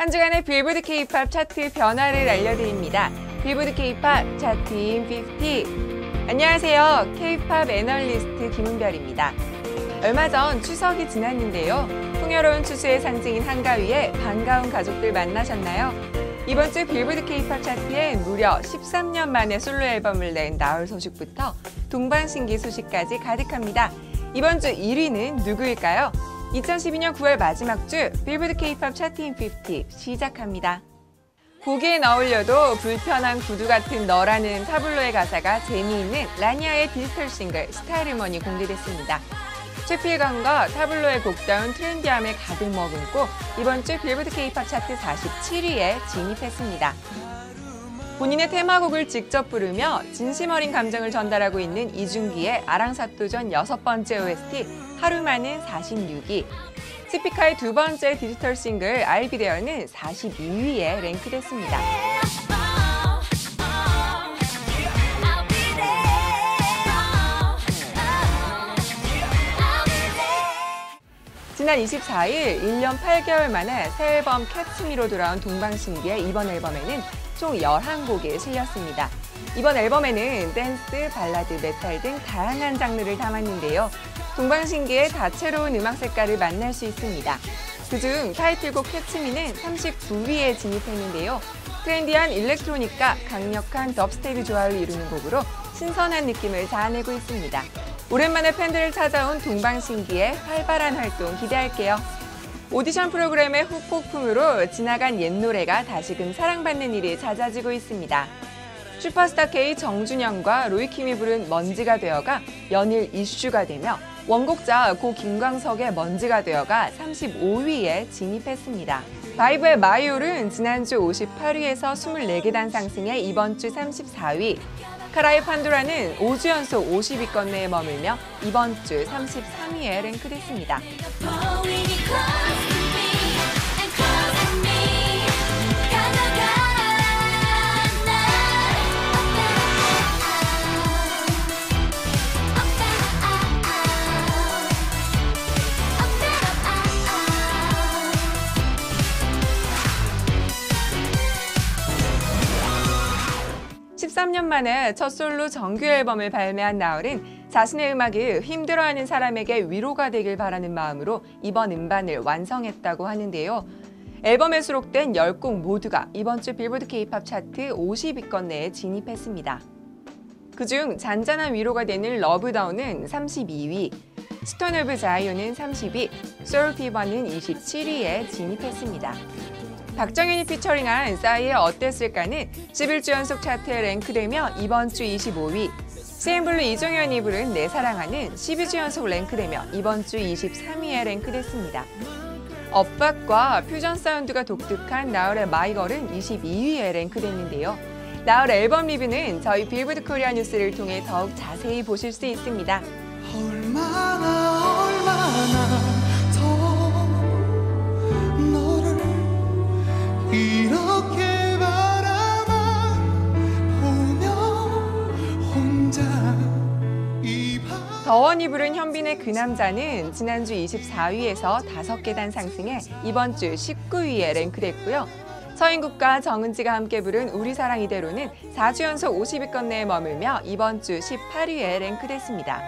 한 주간의 빌보드 K-팝 차트 변화를 알려드립니다. 빌보드 K-팝 차트인 50. 안녕하세요. K-팝 애널리스트 김은별입니다. 얼마 전 추석이 지났는데요. 풍요로운 추수의 상징인 한가위에 반가운 가족들 만나셨나요? 이번 주 빌보드 K-팝 차트엔 무려 13년 만에 솔로 앨범을 낸 나얼 소식부터 동방신기 소식까지 가득합니다. 이번 주 1위는 누구일까요? 2012년 9월 마지막 주 빌보드 K-팝 차트인 50 시작합니다. 보기엔 어울려도 불편한 구두 같은 너라는 타블로의 가사가 재미있는 라니아의 디지털 싱글 스타일머니 공개됐습니다. 최필감과 타블로의 곡다운 트렌디함에 가득 머금고 이번 주 빌보드 K-팝 차트 47위에 진입했습니다. 본인의 테마곡을 직접 부르며 진심 어린 감정을 전달하고 있는 이준기의 아랑사또전 6번째 OST 하루만은 46위, 스피카의 두 번째 디지털 싱글 I'll Be There는 42위에 랭크됐습니다. 지난 24일 1년 8개월 만에 새 앨범 캐치미로 돌아온 동방신기의 이번 앨범에는 총 11곡이 실렸습니다. 이번 앨범에는 댄스, 발라드, 메탈 등 다양한 장르를 담았는데요. 동방신기의 다채로운 음악 색깔을 만날 수 있습니다. 그중 타이틀곡 캐치미는 39위에 진입했는데요. 트렌디한 일렉트로닉과 강력한 덥스텝이 조화를 이루는 곡으로 신선한 느낌을 자아내고 있습니다. 오랜만에 팬들을 찾아온 동방신기의 활발한 활동 기대할게요. 오디션 프로그램의 후폭풍으로 지나간 옛 노래가 다시금 사랑받는 일이 잦아지고 있습니다. 슈퍼스타 K 정준영과 로이킴이 부른 먼지가 되어가 연일 이슈가 되며 원곡자 고 김광석의 먼지가 되어가 35위에 진입했습니다. 바이브의 마이올은 지난주 58위에서 24계단 상승해 이번 주 34위, 카라의 판도라는 5주 연속 50위권 내에 머물며 이번 주 33위에 랭크됐습니다. (13) 년 만에 첫 솔로 정규 앨범을 발매한 나얼은 자신의 음악이 힘들어하는 사람에게 위로가 되길 바라는 마음으로 이번 음반을 완성했다고 하는데요. 앨범에 수록된 10곡 모두가 이번 주 빌보드 K-팝 차트 50위권 내에 진입했습니다. 그중 잔잔한 위로가 되는 러브다운은 32위, 스톤 오브 자이온은 30위, 소울피버는 27위에 진입했습니다. 박정현이 피처링한 싸이의 어땠을까는 11주 연속 차트에 랭크되며 이번 주 25위, CN블루 이종현이 부른 내 사랑하는 12주 연속 랭크되며 이번 주 23위에 랭크됐습니다. 엇박과 퓨전 사운드가 독특한 나얼의 마이걸은 22위에 랭크됐는데요. 나얼 앨범 리뷰는 저희 빌보드 코리아 뉴스를 통해 더욱 자세히 보실 수 있습니다. 얼마나 더 너를 이렇게 바라만 보며 혼자 더원이 부른 현빈의 그 남자는 지난주 24위에서 5계단 상승해 이번 주 19위에 랭크됐고요. 서인국과 정은지가 함께 부른 우리 사랑 이대로는 4주 연속 50위권 내에 머물며 이번 주 18위에 랭크됐습니다.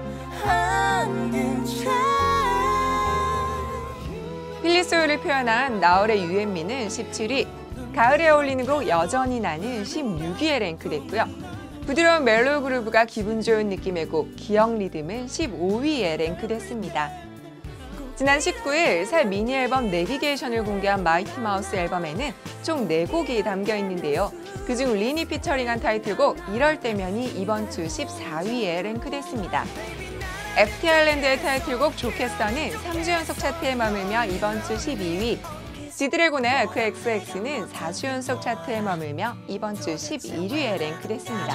필리소울을 표현한 나얼의 유앤미는 17위, 가을에 어울리는 곡 여전히 나는 16위에 랭크됐고요. 부드러운 멜로우 그루브가 기분 좋은 느낌의 곡 기억 리듬은 15위에 랭크됐습니다. 지난 19일 새 미니 앨범 내비게이션을 공개한 마이티 마우스 앨범에는 총 4곡이 담겨 있는데요. 그중 리니 피처링한 타이틀곡 이럴 때면이 이번 주 14위에 랭크됐습니다. FT 아일랜드의 타이틀곡 좋겠어는 3주 연속 차트에 머물며 이번 주 12위, 지드래곤의 그 XX는 4주 연속 차트에 머물며 이번 주 11위에 랭크됐습니다.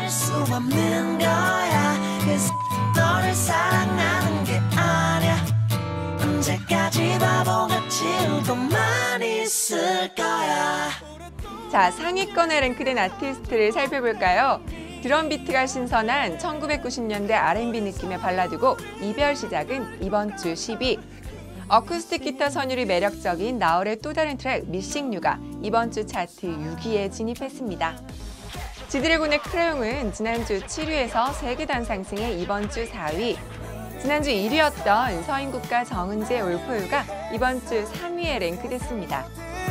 자, 상위권에 랭크된 아티스트를 살펴볼까요? 드럼 비트가 신선한 1990년대 R&B 느낌의 발라드곡 이별 시작은 이번 주 10위, 어쿠스틱 기타 선율이 매력적인 나얼의 또 다른 트랙 미싱 유가 이번 주 차트 6위에 진입했습니다. 지드래곤의 크레용은 지난주 7위에서 3계단 상승해 이번 주 4위, 지난주 1위였던 서인국과 정은지의 올포유가 이번 주 3위에 랭크됐습니다.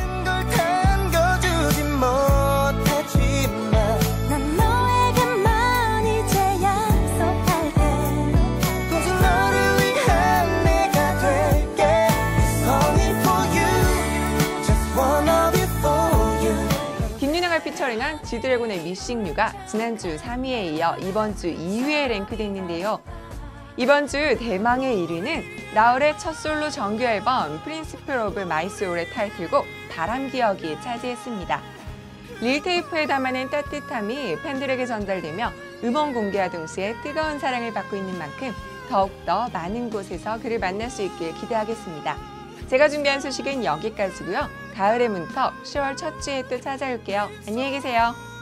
김윤아가 피처링한 지드래곤의 미싱 유가 지난주 3위에 이어 이번 주 2위에 랭크됐는데요. 이번 주 대망의 1위는 나얼의 첫 솔로 정규 앨범 프린시플 오브 마이 소울의 타이틀곡 바람기어기 차지했습니다. 릴테이프에 담아낸 따뜻함이 팬들에게 전달되며 음원 공개와 동시에 뜨거운 사랑을 받고 있는 만큼 더욱더 많은 곳에서 그를 만날 수 있길 기대하겠습니다. 제가 준비한 소식은 여기까지고요. 가을의 문턱 10월 첫 주에 또 찾아올게요. 안녕히 계세요.